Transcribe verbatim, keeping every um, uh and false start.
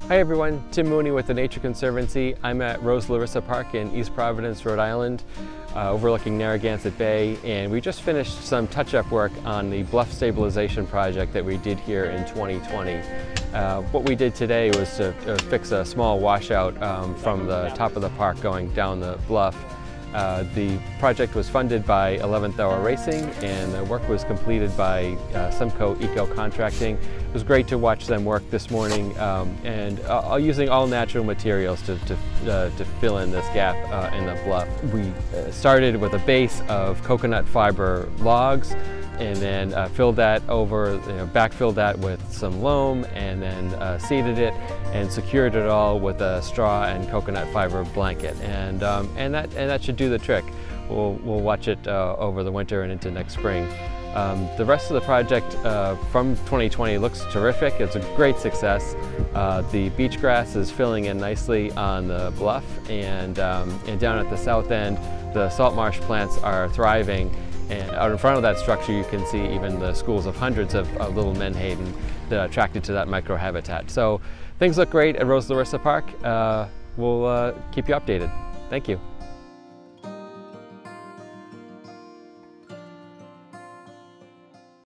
Hi everyone, Tim Mooney with the Nature Conservancy. I'm at Rose Larisa Park in East Providence, Rhode Island, uh, overlooking Narragansett Bay, and we just finished some touch-up work on the bluff stabilization project that we did here in twenty twenty. Uh, what we did today was to uh, fix a small washout um, from the top of the park going down the bluff. Uh, the project was funded by eleventh Hour Racing, and the work was completed by uh, Semco Eco Contracting. It was great to watch them work this morning, um, and uh, using all natural materials to, to, uh, to fill in this gap uh, in the bluff. We uh, started with a base of coconut fiber logs, and then uh, filled that over, you know, backfilled that with some loam, and then uh, seeded it and secured it all with a straw and coconut fiber blanket, and um, and that and that should do the trick. We'll we'll watch it uh, over the winter and into next spring. Um, the rest of the project uh, from twenty twenty looks terrific. It's a great success. Uh, the beach grass is filling in nicely on the bluff, and um, and down at the south end, the salt marsh plants are thriving. And out in front of that structure, you can see even the schools of hundreds of, of little menhaden that are attracted to that microhabitat. So things look great at Rose Larisa Park. Uh, we'll uh, keep you updated. Thank you.